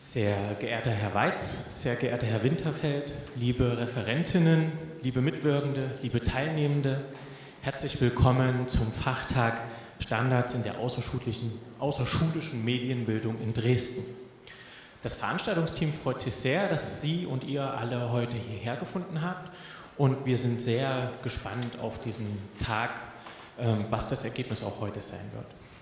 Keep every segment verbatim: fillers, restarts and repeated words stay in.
Sehr geehrter Herr Weitz, sehr geehrter Herr Winterfeld, liebe Referentinnen, liebe Mitwirkende, liebe Teilnehmende, herzlich willkommen zum Fachtag Standards in der außerschulischen, außerschulischen Medienbildung in Dresden. Das Veranstaltungsteam freut sich sehr, dass Sie und ihr alle heute hierher gefunden habt, und wir sind sehr gespannt auf diesen Tag, was das Ergebnis auch heute sein wird.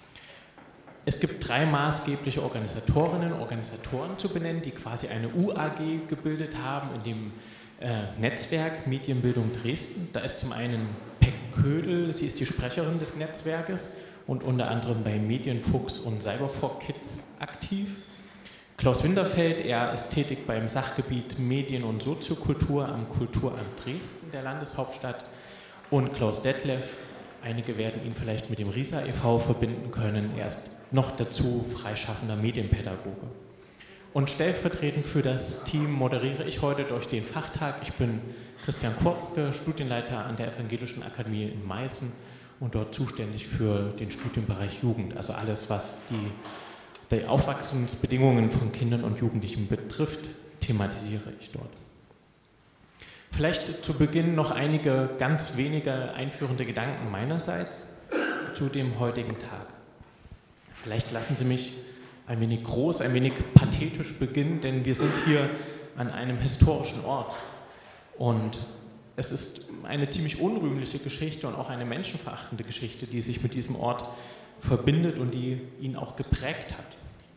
Es gibt drei maßgebliche Organisatorinnen und Organisatoren zu benennen, die quasi eine U A G gebildet haben in dem äh, Netzwerk Medienbildung Dresden. Da ist zum einen Pek Ködel, sie ist die Sprecherin des Netzwerkes und unter anderem bei Medienfuchs und Cyberfor Kids aktiv. Klaus Winterfeld, er ist tätig beim Sachgebiet Medien und Soziokultur am Kulturamt Dresden der Landeshauptstadt, und Klaus Detlef, einige werden ihn vielleicht mit dem RISA e V verbinden können, er ist noch dazu freischaffender Medienpädagoge. Und stellvertretend für das Team moderiere ich heute durch den Fachtag. Ich bin Christian Kurzke, Studienleiter an der Evangelischen Akademie in Meißen und dort zuständig für den Studienbereich Jugend, also alles, was die, die Aufwachsensbedingungen von Kindern und Jugendlichen betrifft, thematisiere ich dort. Vielleicht zu Beginn noch einige ganz wenige einführende Gedanken meinerseits zu dem heutigen Tag. Vielleicht lassen Sie mich ein wenig groß, ein wenig pathetisch beginnen, denn wir sind hier an einem historischen Ort. Und es ist eine ziemlich unrühmliche Geschichte und auch eine menschenverachtende Geschichte, die sich mit diesem Ort verbindet und die ihn auch geprägt hat.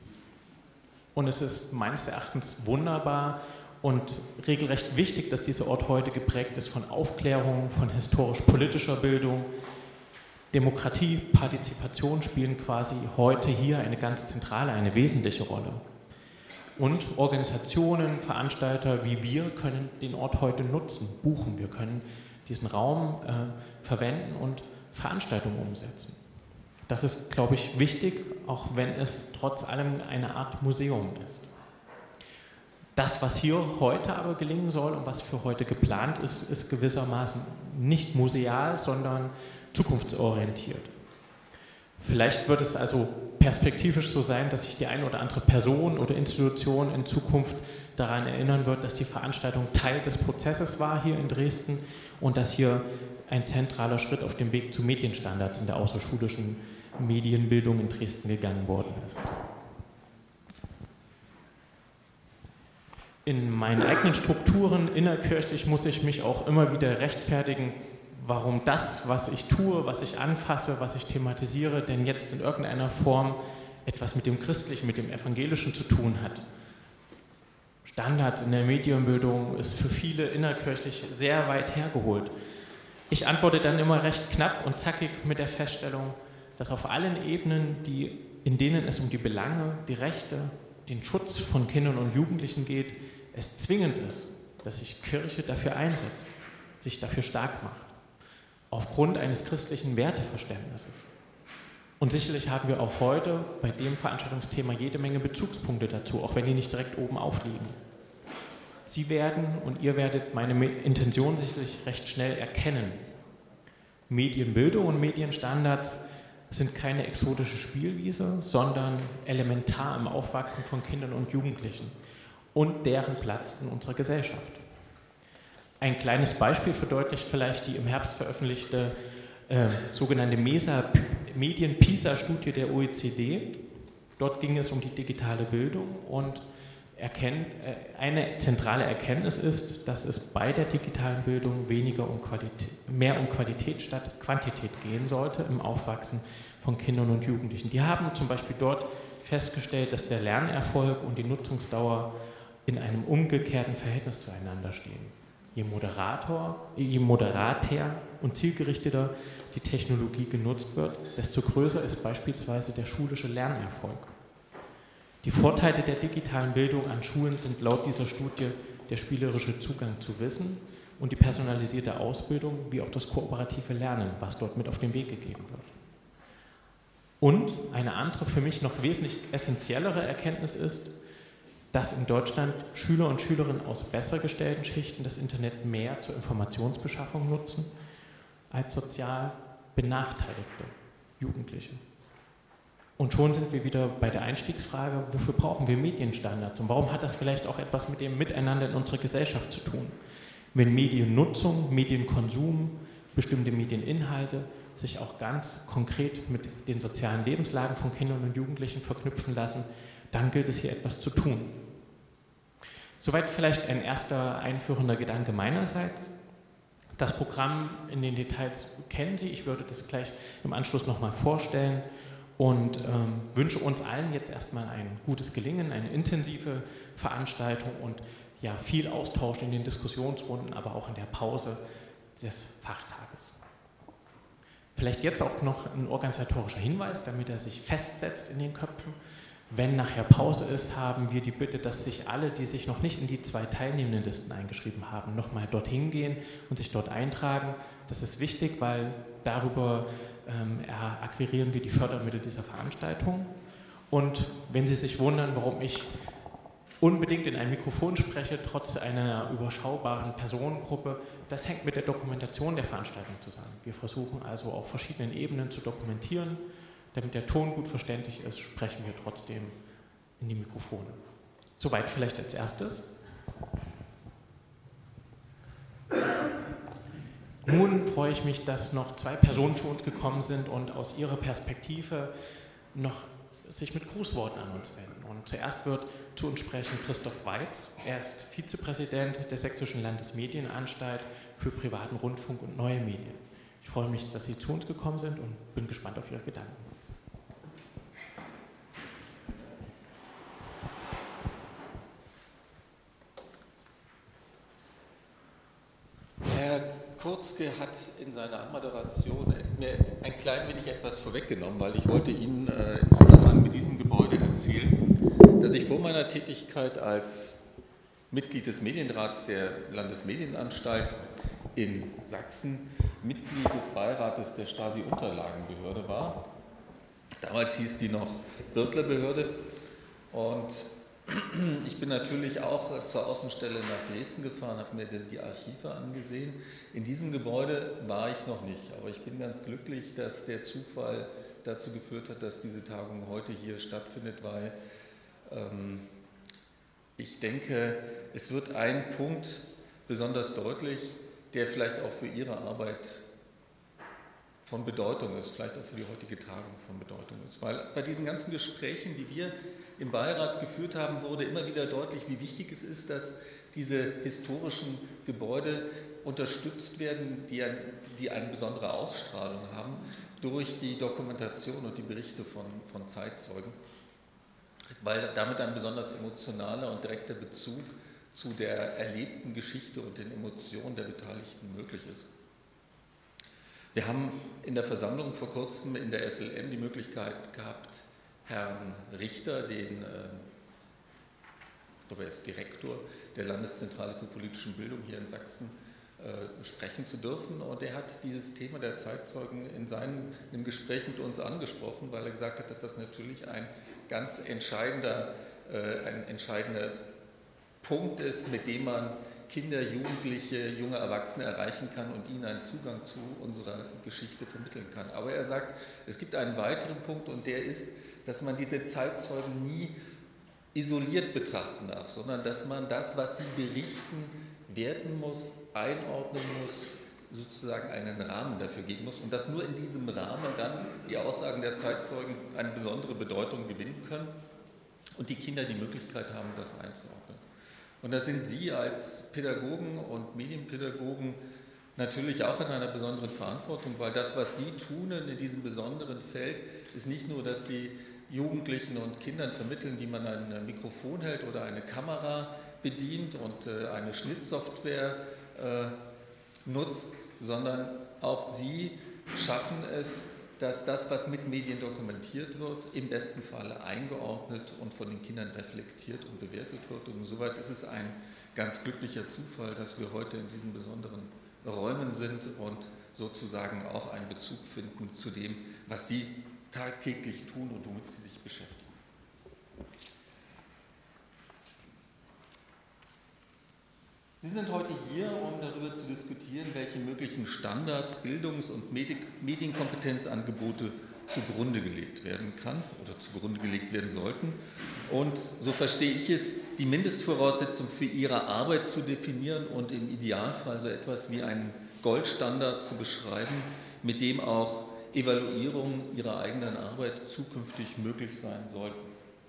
Und es ist meines Erachtens wunderbar und regelrecht wichtig, dass dieser Ort heute geprägt ist von Aufklärung, von historisch-politischer Bildung. Demokratie, Partizipation spielen quasi heute hier eine ganz zentrale, eine wesentliche Rolle. Und Organisationen, Veranstalter wie wir können den Ort heute nutzen, buchen. Wir können diesen Raum äh, verwenden und Veranstaltungen umsetzen. Das ist, glaube ich, wichtig, auch wenn es trotz allem eine Art Museum ist. Das, was hier heute aber gelingen soll und was für heute geplant ist, ist gewissermaßen nicht museal, sondern zukunftsorientiert. Vielleicht wird es also perspektivisch so sein, dass sich die eine oder andere Person oder Institution in Zukunft daran erinnern wird, dass die Veranstaltung Teil des Prozesses war hier in Dresden und dass hier ein zentraler Schritt auf dem Weg zu Medienstandards in der außerschulischen Medienbildung in Dresden gegangen worden ist. In meinen eigenen Strukturen innerkirchlich muss ich mich auch immer wieder rechtfertigen, warum das, was ich tue, was ich anfasse, was ich thematisiere, denn jetzt in irgendeiner Form etwas mit dem Christlichen, mit dem Evangelischen zu tun hat. Standards in der Medienbildung ist für viele innerkirchlich sehr weit hergeholt. Ich antworte dann immer recht knapp und zackig mit der Feststellung, dass auf allen Ebenen, die, in denen es um die Belange, die Rechte, den Schutz von Kindern und Jugendlichen geht, es zwingend ist, dass sich Kirche dafür einsetzt, sich dafür stark macht. Aufgrund eines christlichen Werteverständnisses. Und sicherlich haben wir auch heute bei dem Veranstaltungsthema jede Menge Bezugspunkte dazu, auch wenn die nicht direkt oben aufliegen. Sie werden und ihr werdet meine Intention sicherlich recht schnell erkennen. Medienbildung und Medienstandards sind keine exotische Spielwiese, sondern elementar im Aufwachsen von Kindern und Jugendlichen und deren Platz in unserer Gesellschaft. Ein kleines Beispiel verdeutlicht vielleicht die im Herbst veröffentlichte äh, sogenannte Medien-PISA-Studie der O E C D. Dort ging es um die digitale Bildung und erkennt, äh, eine zentrale Erkenntnis ist, dass es bei der digitalen Bildung weniger um Qualität, mehr um Qualität statt Quantität gehen sollte im Aufwachsen von Kindern und Jugendlichen. Die haben zum Beispiel dort festgestellt, dass der Lernerfolg und die Nutzungsdauer in einem umgekehrten Verhältnis zueinander stehen. Je moderator, je moderater und zielgerichteter die Technologie genutzt wird, desto größer ist beispielsweise der schulische Lernerfolg. Die Vorteile der digitalen Bildung an Schulen sind laut dieser Studie der spielerische Zugang zu Wissen und die personalisierte Ausbildung, wie auch das kooperative Lernen, was dort mit auf den Weg gegeben wird. Und eine andere, für mich noch wesentlich essentiellere Erkenntnis ist, dass in Deutschland Schüler und Schülerinnen aus besser gestellten Schichten das Internet mehr zur Informationsbeschaffung nutzen als sozial benachteiligte Jugendliche. Und schon sind wir wieder bei der Einstiegsfrage, wofür brauchen wir Medienstandards? Und warum hat das vielleicht auch etwas mit dem Miteinander in unserer Gesellschaft zu tun? Wenn Mediennutzung, Medienkonsum, bestimmte Medieninhalte sich auch ganz konkret mit den sozialen Lebenslagen von Kindern und Jugendlichen verknüpfen lassen, dann gilt es hier etwas zu tun. Soweit vielleicht ein erster einführender Gedanke meinerseits. Das Programm in den Details kennen Sie, ich würde das gleich im Anschluss nochmal vorstellen und ähm, wünsche uns allen jetzt erstmal ein gutes Gelingen, eine intensive Veranstaltung und ja, viel Austausch in den Diskussionsrunden, aber auch in der Pause des Fachtages. Vielleicht jetzt auch noch ein organisatorischer Hinweis, damit er sich festsetzt in den Köpfen. Wenn nachher Pause ist, haben wir die Bitte, dass sich alle, die sich noch nicht in die zwei teilnehmenden Listen eingeschrieben haben, nochmal dorthin gehen und sich dort eintragen. Das ist wichtig, weil darüber ähm, akquirieren wir die Fördermittel dieser Veranstaltung. Und wenn Sie sich wundern, warum ich unbedingt in ein Mikrofon spreche, trotz einer überschaubaren Personengruppe, das hängt mit der Dokumentation der Veranstaltung zusammen. Wir versuchen also auf verschiedenen Ebenen zu dokumentieren. Damit der Ton gut verständlich ist, sprechen wir trotzdem in die Mikrofone. Soweit vielleicht als erstes. Nun freue ich mich, dass noch zwei Personen zu uns gekommen sind und aus ihrer Perspektive noch sich mit Grußworten an uns wenden. Und zuerst wird zu uns sprechen Christoph Weiz. Er ist Vizepräsident der Sächsischen Landesmedienanstalt für privaten Rundfunk und neue Medien. Ich freue mich, dass Sie zu uns gekommen sind und bin gespannt auf Ihre Gedanken. Herr Kurzke hat in seiner Anmoderation mir ein klein wenig etwas vorweggenommen, weil ich wollte Ihnen äh, im Zusammenhang mit diesem Gebäude erzählen, dass ich vor meiner Tätigkeit als Mitglied des Medienrats der Landesmedienanstalt in Sachsen Mitglied des Beirates der Stasi-Unterlagenbehörde war. Damals hieß die noch Birtler-Behörde und ich bin natürlich auch zur Außenstelle nach Dresden gefahren, habe mir die Archive angesehen. In diesem Gebäude war ich noch nicht, aber ich bin ganz glücklich, dass der Zufall dazu geführt hat, dass diese Tagung heute hier stattfindet, weil ähm, ich denke, es wird ein Punkt besonders deutlich, der vielleicht auch für Ihre Arbeit von Bedeutung ist, vielleicht auch für die heutige Tagung von Bedeutung ist. Weil bei diesen ganzen Gesprächen, die wir im Beirat geführt haben, wurde immer wieder deutlich, wie wichtig es ist, dass diese historischen Gebäude unterstützt werden, die, ein, die eine besondere Ausstrahlung haben, durch die Dokumentation und die Berichte von, von Zeitzeugen, weil damit ein besonders emotionaler und direkter Bezug zu der erlebten Geschichte und den Emotionen der Beteiligten möglich ist. Wir haben in der Versammlung vor kurzem in der S L M die Möglichkeit gehabt, Herrn Richter, den, äh, ich glaube, er ist Direktor der Landeszentrale für politische Bildung hier in Sachsen, äh, sprechen zu dürfen. Und er hat dieses Thema der Zeitzeugen in seinem im Gespräch mit uns angesprochen, weil er gesagt hat, dass das natürlich ein ganz entscheidender, äh, ein entscheidender Punkt ist, mit dem man Kinder, Jugendliche, junge Erwachsene erreichen kann und ihnen einen Zugang zu unserer Geschichte vermitteln kann. Aber er sagt, es gibt einen weiteren Punkt und der ist, dass man diese Zeitzeugen nie isoliert betrachten darf, sondern dass man das, was sie berichten, werten muss, einordnen muss, sozusagen einen Rahmen dafür geben muss und dass nur in diesem Rahmen dann die Aussagen der Zeitzeugen eine besondere Bedeutung gewinnen können und die Kinder die Möglichkeit haben, das einzuordnen. Und da sind Sie als Pädagogen und Medienpädagogen natürlich auch in einer besonderen Verantwortung, weil das, was Sie tun in diesem besonderen Feld, ist nicht nur, dass Sie Jugendlichen und Kindern vermitteln, wie man ein Mikrofon hält oder eine Kamera bedient und eine Schnittsoftware nutzt, sondern auch Sie schaffen es, dass das, was mit Medien dokumentiert wird, im besten Falle eingeordnet und von den Kindern reflektiert und bewertet wird. Und insoweit ist es ein ganz glücklicher Zufall, dass wir heute in diesen besonderen Räumen sind und sozusagen auch einen Bezug finden zu dem, was Sie tagtäglich tun und womit Sie sich beschäftigen. Sie sind heute hier, um darüber zu diskutieren, welche möglichen Standards, Bildungs- und Medienkompetenzangebote zugrunde gelegt werden kann oder zugrunde gelegt werden sollten. Und so verstehe ich es, die Mindestvoraussetzung für Ihre Arbeit zu definieren und im Idealfall so etwas wie einen Goldstandard zu beschreiben, mit dem auch Evaluierungen Ihrer eigenen Arbeit zukünftig möglich sein sollten.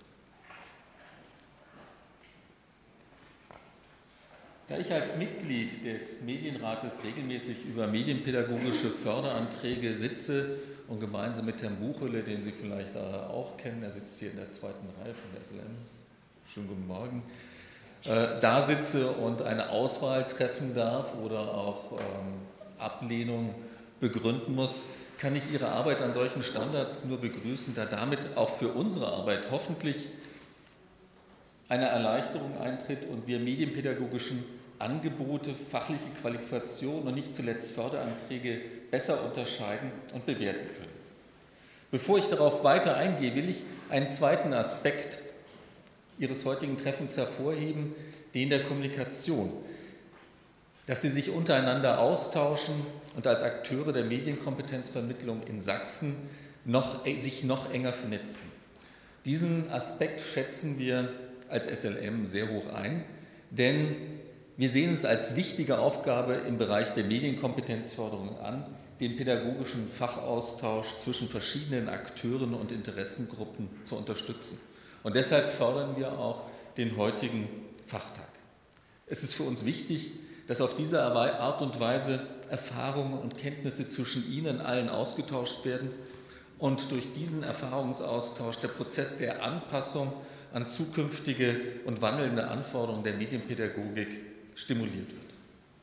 Da ich als Mitglied des Medienrates regelmäßig über medienpädagogische Förderanträge sitze und gemeinsam mit Herrn Buchele, den Sie vielleicht auch kennen, er sitzt hier in der zweiten Reihe von der S L M, schönen guten Morgen, äh, da sitze und eine Auswahl treffen darf oder auch ähm, Ablehnung begründen muss, kann ich Ihre Arbeit an solchen Standards nur begrüßen, da damit auch für unsere Arbeit hoffentlich eine Erleichterung eintritt und wir medienpädagogischen Angebote, fachliche Qualifikation und nicht zuletzt Förderanträge besser unterscheiden und bewerten können. Bevor ich darauf weiter eingehe, will ich einen zweiten Aspekt Ihres heutigen Treffens hervorheben, den der Kommunikation. Dass Sie sich untereinander austauschen und als Akteure der Medienkompetenzvermittlung in Sachsen noch, sich noch enger vernetzen. Diesen Aspekt schätzen wir als S L M sehr hoch ein, denn wir sehen es als wichtige Aufgabe im Bereich der Medienkompetenzförderung an, den pädagogischen Fachaustausch zwischen verschiedenen Akteuren und Interessengruppen zu unterstützen. Und deshalb fördern wir auch den heutigen Fachtag. Es ist für uns wichtig, dass auf diese Art und Weise Erfahrungen und Kenntnisse zwischen Ihnen allen ausgetauscht werden und durch diesen Erfahrungsaustausch der Prozess der Anpassung an zukünftige und wandelnde Anforderungen der Medienpädagogik stimuliert wird.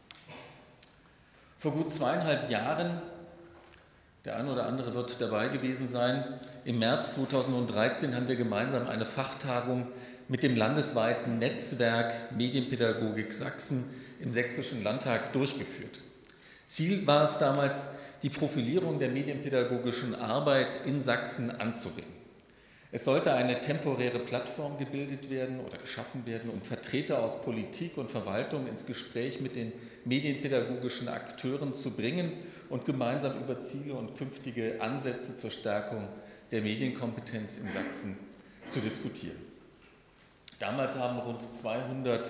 Vor gut zweieinhalb Jahren, der eine oder andere wird dabei gewesen sein, im März zweitausenddreizehn haben wir gemeinsam eine Fachtagung mit dem landesweiten Netzwerk Medienpädagogik Sachsen im Sächsischen Landtag durchgeführt. Ziel war es damals, die Profilierung der medienpädagogischen Arbeit in Sachsen anzuregen. Es sollte eine temporäre Plattform gebildet werden oder geschaffen werden, um Vertreter aus Politik und Verwaltung ins Gespräch mit den medienpädagogischen Akteuren zu bringen und gemeinsam über Ziele und künftige Ansätze zur Stärkung der Medienkompetenz in Sachsen zu diskutieren. Damals haben rund zweihundert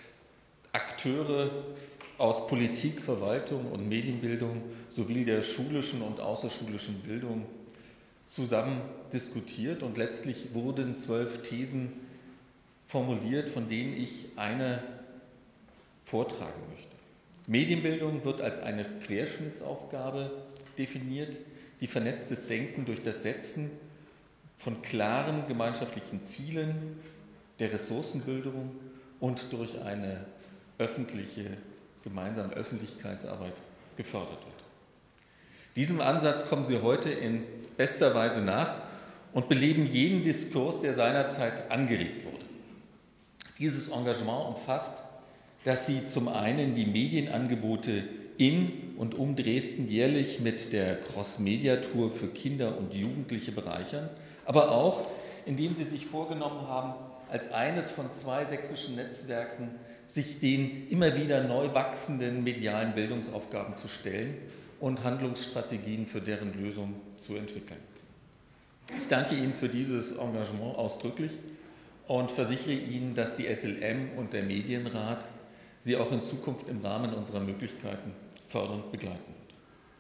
Akteure aus Politik, Verwaltung und Medienbildung sowie der schulischen und außerschulischen Bildung zusammen diskutiert und letztlich wurden zwölf Thesen formuliert, von denen ich eine vortragen möchte. Medienbildung wird als eine Querschnittsaufgabe definiert, die vernetztes Denken durch das Setzen von klaren gemeinschaftlichen Zielen, der Ressourcenbildung und durch eine öffentliche, gemeinsame Öffentlichkeitsarbeit gefördert wird. Diesem Ansatz kommen Sie heute in bester Weise nach und beleben jeden Diskurs, der seinerzeit angeregt wurde. Dieses Engagement umfasst, dass Sie zum einen die Medienangebote in und um Dresden jährlich mit der Cross-Media-Tour für Kinder und Jugendliche bereichern, aber auch, indem Sie sich vorgenommen haben, als eines von zwei sächsischen Netzwerken sich den immer wieder neu wachsenden medialen Bildungsaufgaben zu stellen und Handlungsstrategien für deren Lösung zu entwickeln. Ich danke Ihnen für dieses Engagement ausdrücklich und versichere Ihnen, dass die S L M und der Medienrat Sie auch in Zukunft im Rahmen unserer Möglichkeiten fördernd begleiten wird.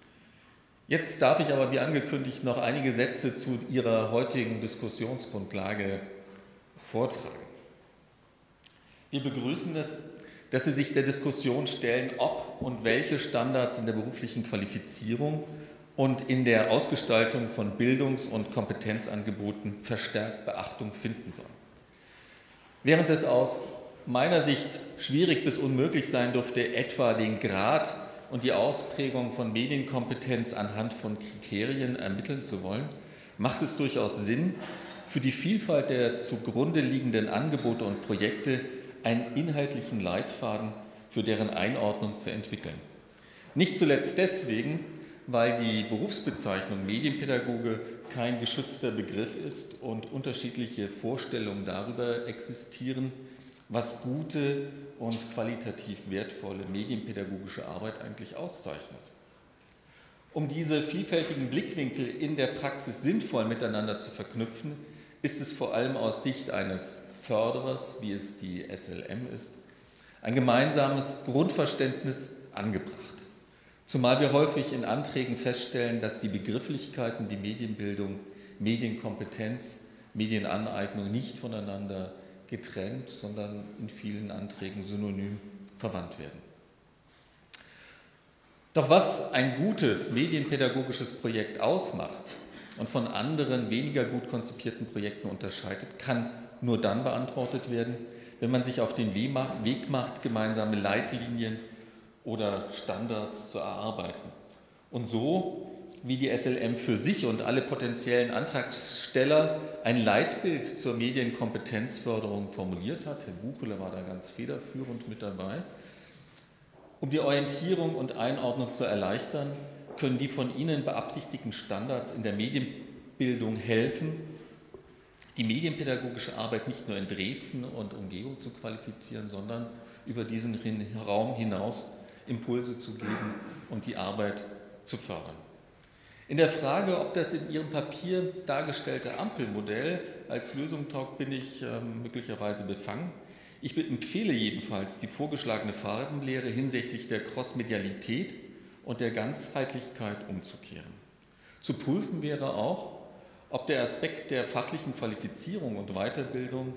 Jetzt darf ich aber wie angekündigt noch einige Sätze zu Ihrer heutigen Diskussionsgrundlage vortragen. Wir begrüßen es, dass Sie sich der Diskussion stellen, ob und welche Standards in der beruflichen Qualifizierung und in der Ausgestaltung von Bildungs- und Kompetenzangeboten verstärkt Beachtung finden sollen. Während es aus meiner Sicht schwierig bis unmöglich sein dürfte, etwa den Grad und die Ausprägung von Medienkompetenz anhand von Kriterien ermitteln zu wollen, macht es durchaus Sinn, für die Vielfalt der zugrunde liegenden Angebote und Projekte einen inhaltlichen Leitfaden für deren Einordnung zu entwickeln. Nicht zuletzt deswegen, weil die Berufsbezeichnung Medienpädagoge kein geschützter Begriff ist und unterschiedliche Vorstellungen darüber existieren, was gute und qualitativ wertvolle medienpädagogische Arbeit eigentlich auszeichnet. Um diese vielfältigen Blickwinkel in der Praxis sinnvoll miteinander zu verknüpfen, ist es vor allem aus Sicht eines Förderers, wie es die S L M ist, ein gemeinsames Grundverständnis angebracht. Zumal wir häufig in Anträgen feststellen, dass die Begrifflichkeiten, die Medienbildung, Medienkompetenz, Medienaneignung nicht voneinander getrennt, sondern in vielen Anträgen synonym verwandt werden. Doch was ein gutes medienpädagogisches Projekt ausmacht und von anderen weniger gut konzipierten Projekten unterscheidet, kann nur dann beantwortet werden, wenn man sich auf den Weg macht, gemeinsame Leitlinien oder Standards zu erarbeiten. Und so, wie die S L M für sich und alle potenziellen Antragsteller ein Leitbild zur Medienkompetenzförderung formuliert hat, Herr Buchele war da ganz federführend mit dabei, um die Orientierung und Einordnung zu erleichtern, können die von Ihnen beabsichtigten Standards in der Medienbildung helfen, die medienpädagogische Arbeit nicht nur in Dresden und Umgebung zu qualifizieren, sondern über diesen Raum hinaus Impulse zu geben und die Arbeit zu fördern. In der Frage, ob das in Ihrem Papier dargestellte Ampelmodell als Lösung taugt, bin ich äh, möglicherweise befangen. Ich empfehle jedenfalls die vorgeschlagene Farbenlehre hinsichtlich der Crossmedialität und der Ganzheitlichkeit umzukehren. Zu prüfen wäre auch, ob der Aspekt der fachlichen Qualifizierung und Weiterbildung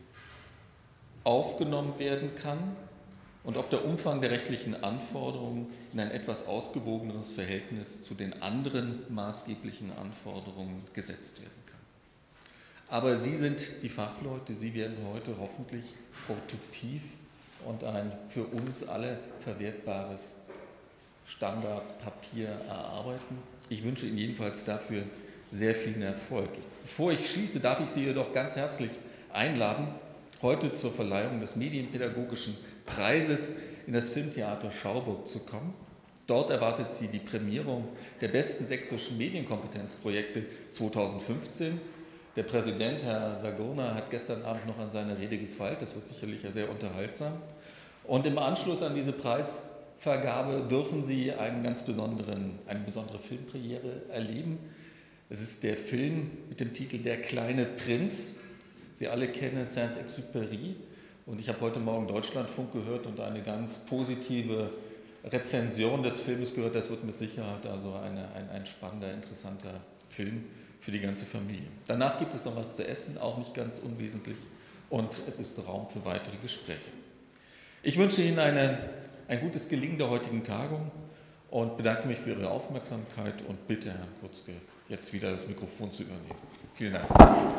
aufgenommen werden kann und ob der Umfang der rechtlichen Anforderungen in ein etwas ausgewogeneres Verhältnis zu den anderen maßgeblichen Anforderungen gesetzt werden kann. Aber Sie sind die Fachleute, Sie werden heute hoffentlich produktiv und ein für uns alle verwertbares Standardpapier erarbeiten. Ich wünsche Ihnen jedenfalls dafür sehr viel Erfolg. Bevor ich schließe, darf ich Sie jedoch ganz herzlich einladen, heute zur Verleihung des Medienpädagogischen Preises in das Filmtheater Schauburg zu kommen. Dort erwartet Sie die Prämierung der besten sächsischen Medienkompetenzprojekte zweitausendfünfzehn. Der Präsident, Herr Sagurna, hat gestern Abend noch an seiner Rede gefeilt. Das wird sicherlich sehr unterhaltsam. Und im Anschluss an diese Preisvergabe dürfen Sie einen ganz besonderen, eine besondere Filmpremiere erleben. Es ist der Film mit dem Titel Der kleine Prinz. Sie alle kennen Saint-Exupéry. Und ich habe heute Morgen Deutschlandfunk gehört und eine ganz positive Rezension des Films gehört. Das wird mit Sicherheit also eine, ein, ein spannender, interessanter Film für die ganze Familie. Danach gibt es noch was zu essen, auch nicht ganz unwesentlich. Und es ist Raum für weitere Gespräche. Ich wünsche Ihnen eine, ein gutes Gelingen der heutigen Tagung und bedanke mich für Ihre Aufmerksamkeit und bitte Herrn Kurzke, jetzt wieder das Mikrofon zu übernehmen. Vielen Dank.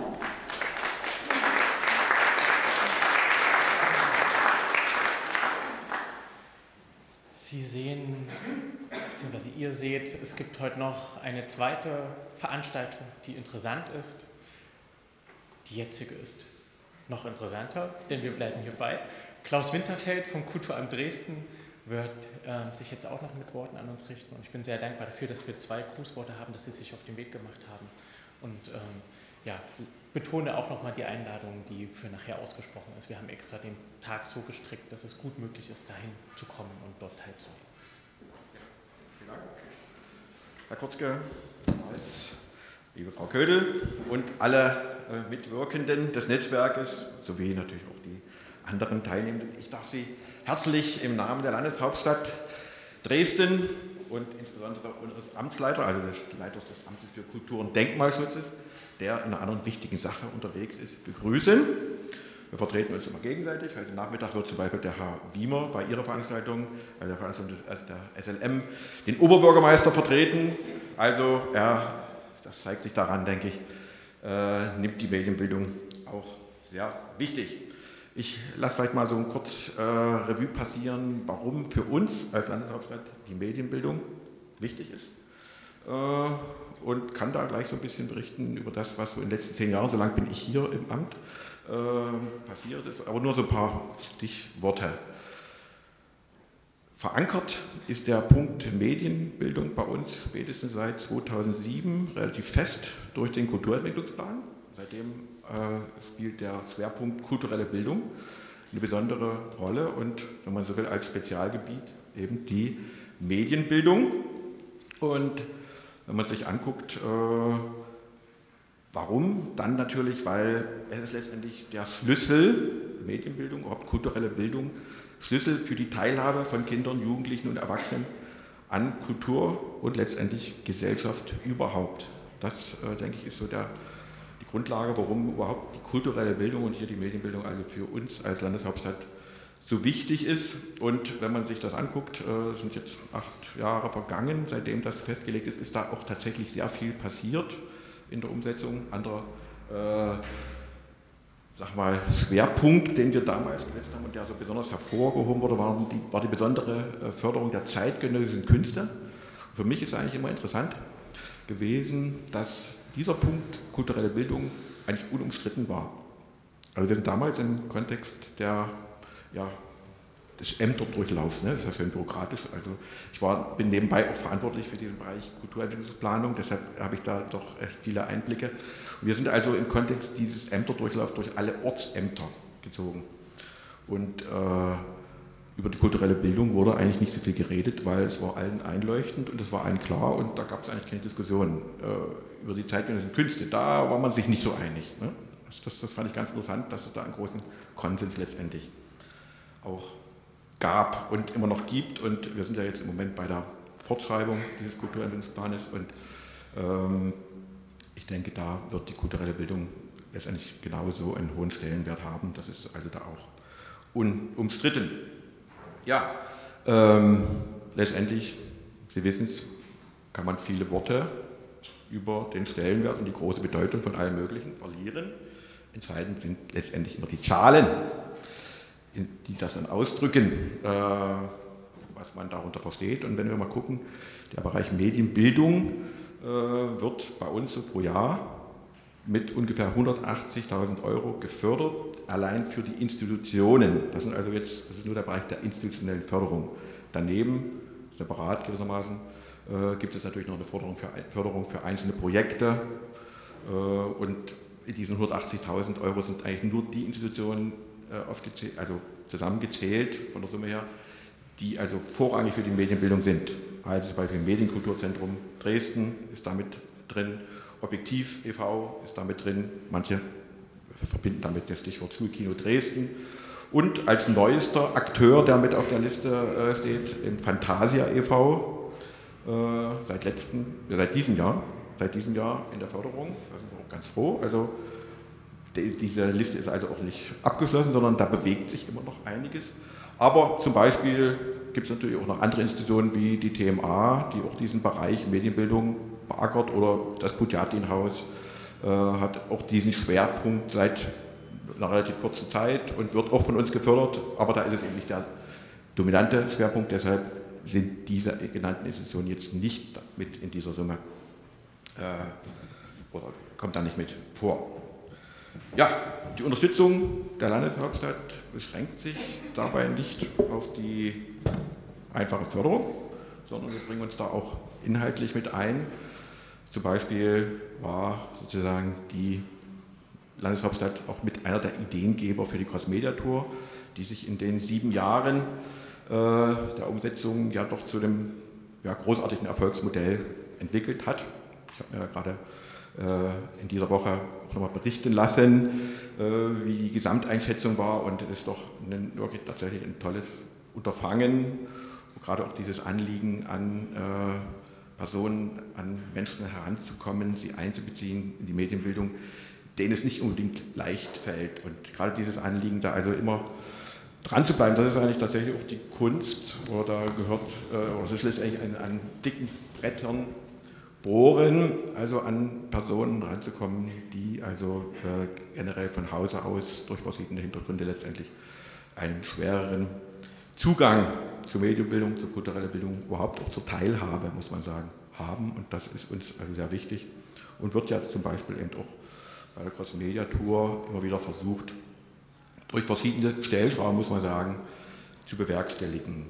Sie sehen, beziehungsweise ihr seht, es gibt heute noch eine zweite Veranstaltung, die interessant ist. Die jetzige ist noch interessanter, denn wir bleiben hierbei. Klaus Winterfeld vom Kulturamt Dresden wird äh, sich jetzt auch noch mit Worten an uns richten. Und ich bin sehr dankbar dafür, dass wir zwei Grußworte haben, dass Sie sich auf den Weg gemacht haben. Und ähm, ja, betone auch nochmal die Einladung, die für nachher ausgesprochen ist. Wir haben extra den Tag so gestrickt, dass es gut möglich ist, dahin zu kommen und dort teilzunehmen. Vielen Dank. Herr Kurzke, liebe Frau Ködel und alle äh, Mitwirkenden des Netzwerkes, sowie natürlich auch die anderen Teilnehmenden. Ich darf Sie herzlich im Namen der Landeshauptstadt Dresden und insbesondere unseres Amtsleiters, also des Leiters des Amtes für Kultur- und Denkmalschutzes, der in einer anderen wichtigen Sache unterwegs ist, begrüßen. Wir vertreten uns immer gegenseitig. Heute Nachmittag wird zum Beispiel der Herr Wiemer bei Ihrer Veranstaltung, bei der Veranstaltung der S L M, den Oberbürgermeister vertreten. Also er, das zeigt sich daran, denke ich, äh, nimmt die Medienbildung auch sehr wichtig. Ich lasse vielleicht mal so ein kurz äh, Revue passieren, warum für uns als Landeshauptstadt die Medienbildung wichtig ist. Äh, und kann da gleich so ein bisschen berichten über das, was so in den letzten zehn Jahren, so lange bin ich hier im Amt, äh, passiert ist. Aber nur so ein paar Stichworte. Verankert ist der Punkt Medienbildung bei uns spätestens seit zweitausendsieben relativ fest durch den Kulturentwicklungsplan. Seitdem äh, spielt der Schwerpunkt kulturelle Bildung eine besondere Rolle und, wenn man so will, als Spezialgebiet eben die Medienbildung. Und wenn man sich anguckt, äh, warum? Dann natürlich, weil es ist letztendlich der Schlüssel, Medienbildung, überhaupt kulturelle Bildung, Schlüssel für die Teilhabe von Kindern, Jugendlichen und Erwachsenen an Kultur und letztendlich Gesellschaft überhaupt. Das, äh, denke ich, ist so der, die Grundlage, warum überhaupt die kulturelle Bildung und hier die Medienbildung also für uns als Landeshauptstadt so wichtig ist. Und wenn man sich das anguckt, äh, sind jetzt acht Jahre vergangen, seitdem das festgelegt ist, ist da auch tatsächlich sehr viel passiert in der Umsetzung. Anderer äh, sag mal, Schwerpunkt, den wir damals gesetzt haben und der so besonders hervorgehoben wurde, war die, war die besondere Förderung der zeitgenössischen Künste. Und für mich ist eigentlich immer interessant gewesen, dass dieser Punkt kulturelle Bildung eigentlich unumstritten war. Also wir sind damals im Kontext der, ja, des Ämterdurchlaufs, ne? Das ist ja schön bürokratisch. Also ich war, bin nebenbei auch verantwortlich für diesen Bereich Kulturentwicklungsplanung, deshalb habe ich da doch echt viele Einblicke. Und wir sind also im Kontext dieses Ämterdurchlaufs durch alle Ortsämter gezogen. Und äh, über die kulturelle Bildung wurde eigentlich nicht so viel geredet, weil es war allen einleuchtend und es war allen klar und da gab es eigentlich keine Diskussion. Äh, über die zeitgenössischen Künste, da war man sich nicht so einig. Ne? Das, das, das fand ich ganz interessant, dass es da einen großen Konsens letztendlich auch gab und immer noch gibt. Und wir sind ja jetzt im Moment bei der Fortschreibung dieses Kulturentwicklungsplanes und ähm, ich denke, da wird die kulturelle Bildung letztendlich genauso einen hohen Stellenwert haben. Das ist also da auch unumstritten. Ja, ähm, letztendlich, Sie wissen es, kann man viele Worte über den Stellenwert und die große Bedeutung von allem Möglichen verlieren. Entscheidend sind letztendlich immer die Zahlen, die das dann ausdrücken, äh, was man darunter versteht. Und wenn wir mal gucken, der Bereich Medienbildung äh, wird bei uns so pro Jahr mit ungefähr hundertachtzigtausend Euro gefördert, allein für die Institutionen. Das sind also jetzt, das ist nur der Bereich der institutionellen Förderung. Daneben, separat gewissermaßen, äh, gibt es natürlich noch eine Förderung für, Förderung für einzelne Projekte. Äh, und in diesen hundertachtzigtausend Euro sind eigentlich nur die Institutionen äh, aufgezählt, also zusammengezählt von der Summe her, die also vorrangig für die Medienbildung sind. Also zum Beispiel Medienkulturzentrum Dresden ist damit drin, Objektiv e V ist damit drin, manche verbinden damit das Stichwort Schulkino Dresden. Und als neuester Akteur, der mit auf der Liste äh, steht, im Fantasia e V, äh, seit, letzten, ja, seit diesem Jahr, seit diesem Jahr in der Förderung, da sind wir auch ganz froh. Also die, diese Liste ist also auch nicht abgeschlossen, sondern da bewegt sich immer noch einiges. Aber zum Beispiel gibt es natürlich auch noch andere Institutionen wie die T M A, die auch diesen Bereich Medienbildung beackert, oder das Budjatin-Haus äh, hat auch diesen Schwerpunkt seit einer relativ kurzen Zeit und wird auch von uns gefördert, aber da ist es eben nicht der dominante Schwerpunkt, deshalb sind diese genannten Institutionen jetzt nicht mit in dieser Summe äh, oder kommt da nicht mit vor. Ja, die Unterstützung der Landeshauptstadt beschränkt sich dabei nicht auf die einfache Förderung, sondern wir bringen uns da auch inhaltlich mit ein. Zum Beispiel war sozusagen die Landeshauptstadt auch mit einer der Ideengeber für die Cross-Media-Tour, die sich in den sieben Jahren äh, der Umsetzung ja doch zu dem ja, großartigen Erfolgsmodell entwickelt hat. Ich habe mir ja gerade äh, in dieser Woche auch nochmal berichten lassen, äh, wie die Gesamteinschätzung war, und es ist doch ein, wirklich tatsächlich ein tolles Unterfangen, wo gerade auch dieses Anliegen an äh, Personen, an Menschen heranzukommen, sie einzubeziehen in die Medienbildung, denen es nicht unbedingt leicht fällt. Und gerade dieses Anliegen, da also immer dran zu bleiben, das ist eigentlich tatsächlich auch die Kunst, oder gehört, oder das ist letztendlich an, an dicken Brettern bohren, also an Personen ranzukommen, die also äh, generell von Hause aus durch verschiedene Hintergründe letztendlich einen schwereren Zugang zur Medienbildung, zur kulturellen Bildung, überhaupt auch zur Teilhabe, muss man sagen, haben. Und das ist uns also sehr wichtig und wird ja zum Beispiel eben auch bei der Cross-Media-Tour immer wieder versucht, durch verschiedene Stellschrauben, muss man sagen, zu bewerkstelligen.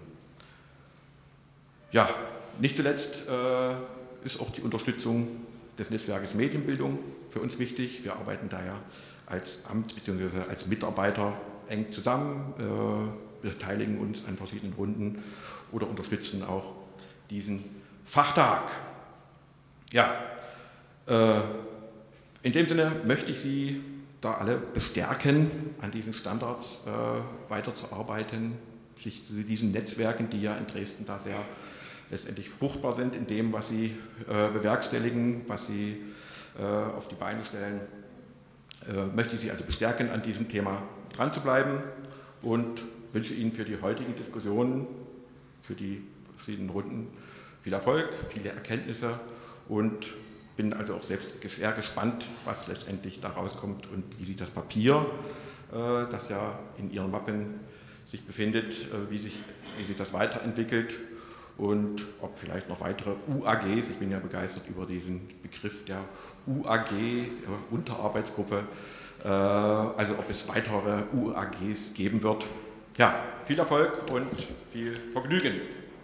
Ja, nicht zuletzt äh, ist auch die Unterstützung des Netzwerkes Medienbildung für uns wichtig. Wir arbeiten daher als Amt bzw. als Mitarbeiter eng zusammen, äh, beteiligen uns an verschiedenen Runden oder unterstützen auch diesen Fachtag. Ja, äh, in dem Sinne möchte ich Sie da alle bestärken, an diesen Standards äh, weiterzuarbeiten, sich zu diesen Netzwerken, die ja in Dresden da sehr letztendlich fruchtbar sind in dem, was sie äh, bewerkstelligen, was sie äh, auf die Beine stellen, äh, möchte ich Sie also bestärken, an diesem Thema dran zu bleiben und wünsche Ihnen für die heutigen Diskussionen, für die verschiedenen Runden viel Erfolg, viele Erkenntnisse und bin also auch selbst sehr gespannt, was letztendlich da rauskommt und wie sich das Papier, äh, das ja in Ihren Mappen sich befindet, äh, wie, sich, wie sich das weiterentwickelt und ob vielleicht noch weitere U A Gs, ich bin ja begeistert über diesen Begriff der U A G, äh, Unterarbeitsgruppe, äh, also ob es weitere U A Gs geben wird. Ja, viel Erfolg und viel Vergnügen.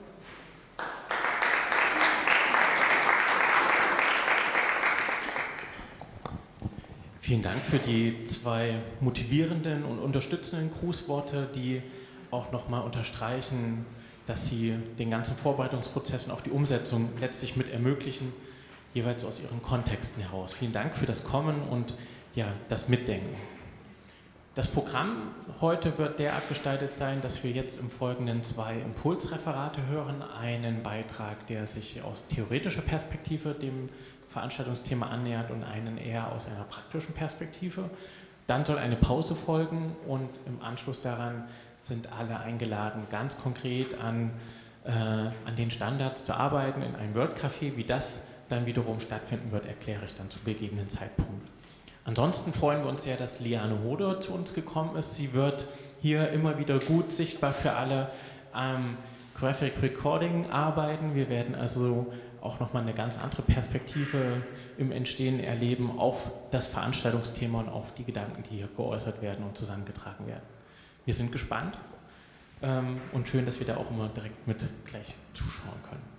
Vielen Dank für die zwei motivierenden und unterstützenden Grußworte, die auch nochmal unterstreichen, dass Sie den ganzen Vorbereitungsprozess und auch die Umsetzung letztlich mit ermöglichen, jeweils aus Ihren Kontexten heraus. Vielen Dank für das Kommen und ja, das Mitdenken. Das Programm heute wird derart gestaltet sein, dass wir jetzt im Folgenden zwei Impulsreferate hören. Einen Beitrag, der sich aus theoretischer Perspektive dem Veranstaltungsthema annähert und einen eher aus einer praktischen Perspektive. Dann soll eine Pause folgen und im Anschluss daran sind alle eingeladen, ganz konkret an, äh, an den Standards zu arbeiten in einem Word-Café. Wie das dann wiederum stattfinden wird, erkläre ich dann zu gegebenen Zeitpunkt. Ansonsten freuen wir uns sehr, dass Liane Hoder zu uns gekommen ist. Sie wird hier immer wieder gut sichtbar für alle am Graphic Recording arbeiten. Wir werden also auch nochmal eine ganz andere Perspektive im Entstehen erleben auf das Veranstaltungsthema und auf die Gedanken, die hier geäußert werden und zusammengetragen werden. Wir sind gespannt ähm, und schön, dass wir da auch immer direkt mit gleich zuschauen können.